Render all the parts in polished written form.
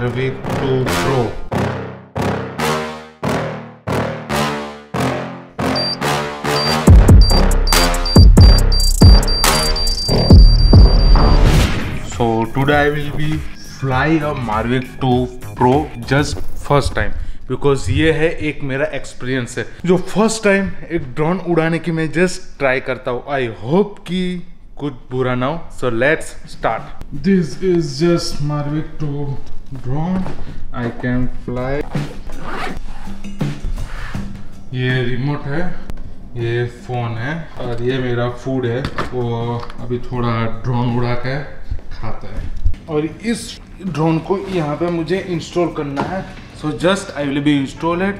Mavic 2 Pro। So today I will be fly a Mavic 2 Pro just first time, because ये है एक मेरा experience है जो फर्स्ट टाइम एक ड्रोन उड़ाने की मैं जस्ट ट्राई करता हूँ। आई होप कि कुछ बुरा ना हो। So let's start. This is just Mavic 2 drone, I can fly. ये रिमोट है, ये फोन है और ये मेरा फूड है, वो अभी थोड़ा ड्रोन उड़ा के खाता है। और इस ड्रोन को यहाँ पे मुझे इंस्टॉल करना है। So just I will be install it.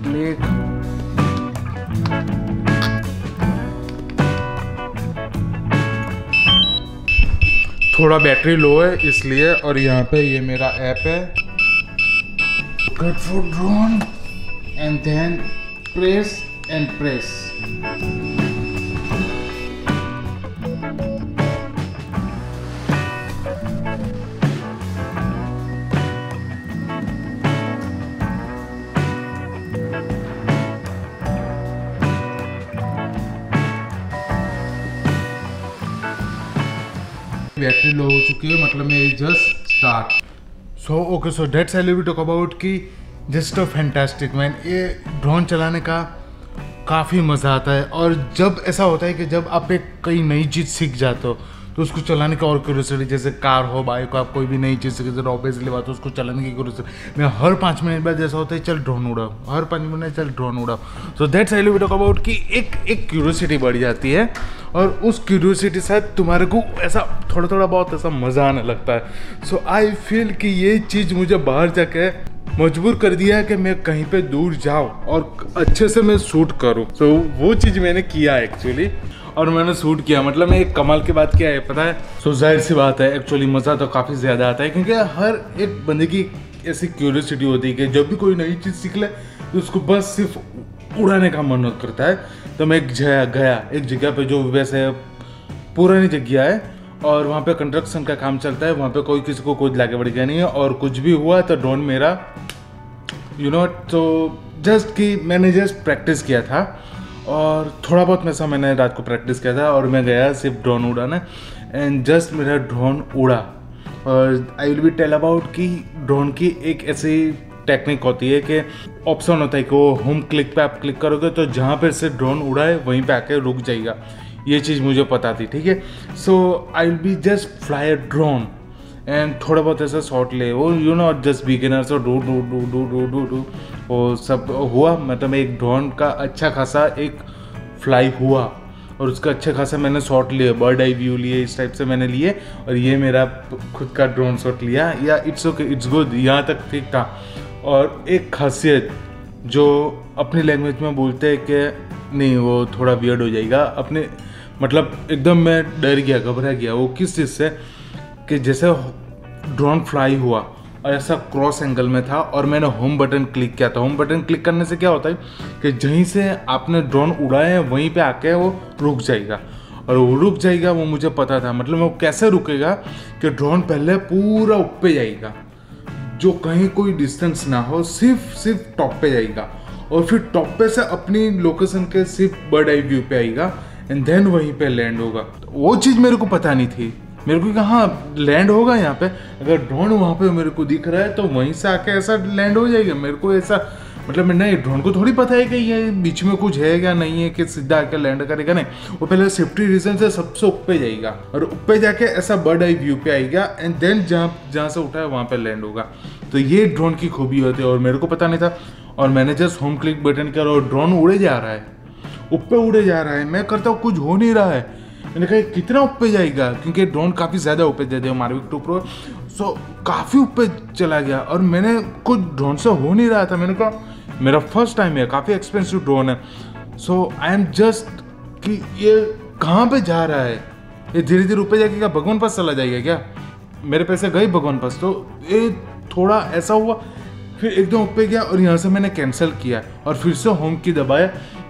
थोड़ा बैटरी लो है इसलिए, और यहाँ पे ये मेरा ऐप है Good for drone and then press and press। Battery low हो चुकी है, मतलब मैं just start. So okay, so that's I will talk about कि जस्ट अ फैंटास्टिक मैन। ये ड्रोन चलाने का काफ़ी मज़ा आता है, और जब ऐसा होता है कि जब आप एक कई नई चीज़ सीख जाते हो तो उसको चलाने का और क्यूरियोसिटी, जैसे कार हो, बाइक हो, आप कोई भी नई चीज़ सीखे तो ऑब्वियसली बात है उसको चलाने की क्यूरियोसिटी। मैं हर 5 मिनट बाद जैसा होता है चल ड्रोन उड़ाओ, हर 5 मिनट चल ड्रोन उड़ाओ। So that's I will talk about कि एक क्यूरियोसिटी बढ़ जाती है, और उस क्यूरियोसिटी से तुम्हारे को ऐसा थोड़ा बहुत ऐसा मज़ा आने लगता है। सो आई फील कि ये चीज़ मुझे बाहर जाके मजबूर कर दिया है कि मैं कहीं पे दूर जाऊँ और अच्छे से मैं शूट करूँ। सो वो चीज़ मैंने किया एक्चुअली, और मैंने शूट किया। मतलब मैं एक कमाल की बात क्या है पता है। सो जाहिर सी बात है, एक्चुअली मज़ा तो काफ़ी ज़्यादा आता है, क्योंकि हर एक बंदे की ऐसी क्यूरियोसिटी होती है कि जब भी कोई नई चीज़ सीख ले तो उसको बस सिर्फ उड़ाने का मन करता है। तो मैं एक जगह पे जो वैसे पुरानी जगह है और वहाँ पे कंस्ट्रक्शन का काम चलता है, वहाँ पे कोई किसी को कुछ लागे बढ़ गया नहीं है, और कुछ भी हुआ तो ड्रोन मेरा तो जस्ट कि मैंने जस्ट प्रैक्टिस किया था, और थोड़ा बहुत मैंने रात को प्रैक्टिस किया था, और मैं गया सिर्फ ड्रोन उड़ाना, एंड जस्ट मेरा ड्रोन उड़ा। और I will be tell about कि ड्रोन की एक ऐसी टेक्निक होती है कि ऑप्शन होता है कि वो होम क्लिक पे आप क्लिक करोगे तो जहाँ पर से ड्रोन उड़ा है वहीं पे आके रुक जाएगा। ये चीज़ मुझे पता थी, ठीक है। So I will be just fly a drone and थोड़ा बहुत ऐसा शॉट ले, वो जस्ट बिगिनर, सो डू वो सब हुआ। मतलब एक ड्रोन का अच्छा खासा एक फ्लाई हुआ, और उसका अच्छा खासा मैंने शॉट लिए, बर्ड आई व्यू लिए, इस टाइप से मैंने लिए, और ये मेरा खुद का ड्रोन शॉट लिया। या इट्स ओके, इट्स गुड, यहाँ तक ठीक था। और एक खासियत जो अपनी लैंग्वेज में बोलते हैं कि नहीं, वो थोड़ा वियर्ड हो जाएगा अपने, मतलब एकदम मैं डर गया, घबरा गया। वो किस चीज़ से कि जैसे ड्रोन फ्लाई हुआ और ऐसा क्रॉस एंगल में था, और मैंने होम बटन क्लिक किया था। होम बटन क्लिक करने से क्या होता है कि जहीं से आपने ड्रोन उड़ाया है वहीं पे आके वो रुक जाएगा, और वो रुक जाएगा वो मुझे पता था। मतलब वो कैसे रुकेगा कि ड्रोन पहले पूरा ऊपर जाएगा, जो कहीं कोई डिस्टेंस ना हो, सिर्फ टॉप पे जाएगा, और फिर टॉप पे से अपनी लोकेशन के सिर्फ बर्ड आई व्यू पे आएगा, एंड देन वहीं पे लैंड होगा। वो चीज़ मेरे को पता नहीं थी। मेरे को कहाँ लैंड होगा यहाँ पे, अगर ड्रोन वहाँ पे मेरे को दिख रहा है तो वहीं से आके ऐसा लैंड हो जाएगा। मेरे को ऐसा मतलब मैं नहीं, ड्रोन को थोड़ी पता है कि ये बीच में कुछ है या नहीं है कि सीधा आके लैंड करेगा। नहीं, वो पहले सेफ्टी रीजन से सबसे ऊपर जाएगा, और ऊपर जाके ऐसा बर्ड आई व्यू पे आएगा, एंड देन जहाँ से उठा है वहाँ पे लैंड होगा। तो ये ड्रोन की खूबी होती है, और मेरे को पता नहीं था। और मैंने जस्ट होम क्लिक बटन किया और ड्रोन उड़े जा रहा है, ऊपर उड़े जा रहा है। मैं करता हूँ कुछ हो नहीं रहा है। मैंने कहा कितना ऊपर जाएगा, क्योंकि ड्रोन काफ़ी ज़्यादा ऊपर दे दिया Mavic 2 Pro। सो काफ़ी ऊपर चला गया, और मैंने कुछ ड्रोन से हो नहीं रहा था। मैंने कहा मेरा फर्स्ट टाइम है, काफ़ी एक्सपेंसिव ड्रोन है। सो आई एम जस्ट कि ये कहाँ पे जा रहा है, ये धीरे धीरे ऊपर जाके क्या भगवान पास चला जाएगा क्या? मेरे पैसे गए भगवान पास। तो ये थोड़ा ऐसा हुआ, फिर एकदम ऊपर गया, और यहाँ से मैंने कैंसिल किया और फिर से होम की दबाया,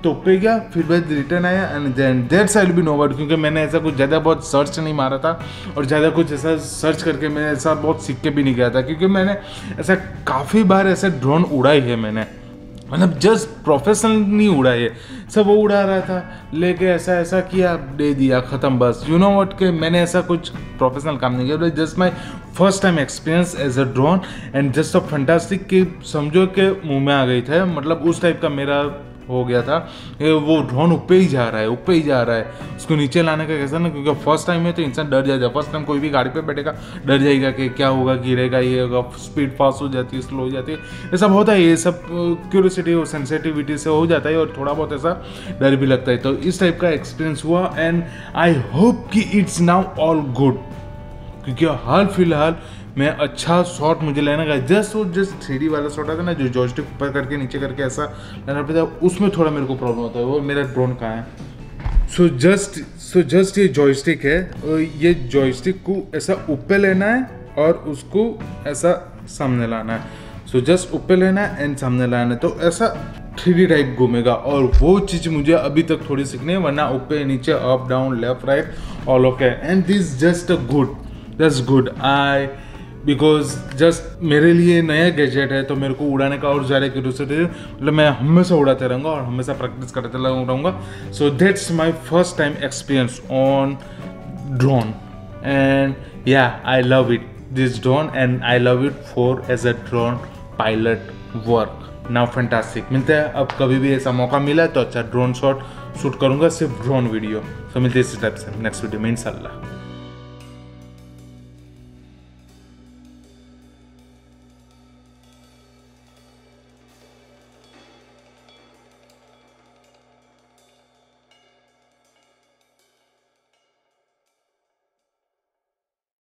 तो पे गया, फिर बाद रिटर्न आया and then that's I will be no word, क्योंकि मैंने ऐसा कुछ ज़्यादा बहुत सर्च नहीं मारा था और ज़्यादा कुछ ऐसा सर्च करके मैं ऐसा बहुत सीख के भी नहीं गया था, क्योंकि मैंने ऐसा काफ़ी बार ऐसे ड्रोन उड़ाई है मैंने, मतलब जस्ट प्रोफेशनल नहीं उड़ा है, सब वो उड़ा रहा था लेके ऐसा ऐसा किया, दे दिया, ख़त्म बस। यू नो व्हाट के मैंने ऐसा कुछ प्रोफेशनल काम नहीं किया, just my first time experience as a drone and just a fantastic कि समझो कि मुंह में आ गई था, मतलब उस टाइप का मेरा हो गया था। वो ड्रोन ऊपर ही जा रहा है, ऊपर ही जा रहा है, उसको नीचे लाने का कैसा ना, क्योंकि फर्स्ट टाइम में तो इंसान डर जाएगा। फर्स्ट टाइम कोई भी गाड़ी पे बैठेगा डर जाएगा कि क्या होगा, गिरेगा, ये होगा, स्पीड फास्ट हो जाती है, स्लो हो जाती है, ये सब होता है, ये सब क्यूरियोसिटी और सेंसिटिविटी से हो जाता है और थोड़ा बहुत ऐसा डर भी लगता है। तो इस टाइप का एक्सपीरियंस हुआ एंड आई होप कि इट्स नाउ ऑल गुड, क्योंकि हाल फिलहाल मैं अच्छा शॉट मुझे लेना का जस्ट 3D वाला शॉट आता है ना, जो जॉयस्टिक ऊपर करके नीचे करके ऐसा लेना पड़ता है, उसमें थोड़ा मेरे को प्रॉब्लम होता है। वो मेरा ड्रोन कहाँ है? सो जस्ट ये जॉयस्टिक है, ये जॉयस्टिक को ऐसा ऊपर लेना है और उसको ऐसा सामने लाना है। सो जस्ट ऊपर लेना है एंड सामने लाना है, तो ऐसा 3D टाइप घूमेगा। और वो चीज़ मुझे अभी तक थोड़ी सीखनी है, वरना ऊपर नीचे up down left right all okay. And this just a good, that's good I, because just मेरे लिए नया गैजेट है तो मेरे को उड़ाने का और ज़्यादा क्यूरियोसिटी है, मतलब मैं हमेशा उड़ाते रहूँगा और हमेशा प्रैक्टिस करते रहूँगा। So that's my first time experience on drone and yeah I love it this drone and I love it for as a drone pilot work now fantastic. मिलते हैं अब कभी भी ऐसा मौका मिला तो अच्छा ड्रोन शॉट शूट करूँगा, सिर्फ ड्रोन वीडियो। तो मिलते हैं इसी टाइप से नेक्स्ट वीडियो में इंशाल्लाह।